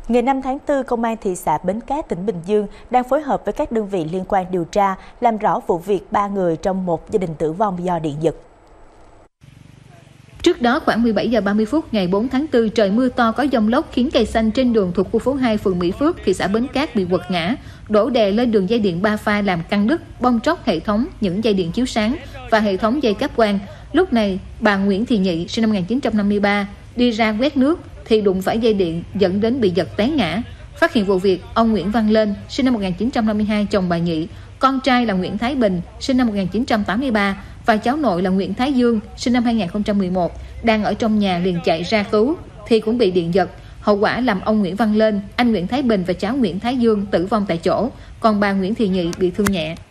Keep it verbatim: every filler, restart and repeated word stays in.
Ngày năm tháng tư, Công an thị xã Bến Cát, tỉnh Bình Dương đang phối hợp với các đơn vị liên quan điều tra, làm rõ vụ việc ba người trong một gia đình tử vong do điện giật. Trước đó khoảng mười bảy giờ ba mươi phút ngày bốn tháng tư, trời mưa to có dông lốc khiến cây xanh trên đường thuộc khu phố hai, phường Mỹ Phước, thị xã Bến Cát bị quật ngã, đổ đè lên đường dây điện ba pha làm căng đứt, bong tróc hệ thống những dây điện chiếu sáng và hệ thống dây cáp quang. Lúc này, bà Nguyễn Thị Nhị, sinh năm một nghìn chín trăm năm mươi ba, đi ra quét nước thì đụng phải dây điện dẫn đến bị giật té ngã. Phát hiện vụ việc, ông Nguyễn Văn Lên, sinh năm một nghìn chín trăm năm mươi hai, chồng bà Nhị, con trai là Nguyễn Thái Bình, sinh năm một nghìn chín trăm tám mươi ba và cháu nội là Nguyễn Thái Dương, sinh năm hai nghìn không trăm mười một, đang ở trong nhà liền chạy ra cứu thì cũng bị điện giật. Hậu quả làm ông Nguyễn Văn Lên, anh Nguyễn Thái Bình và cháu Nguyễn Thái Dương tử vong tại chỗ, còn bà Nguyễn Thị Nhị bị thương nhẹ.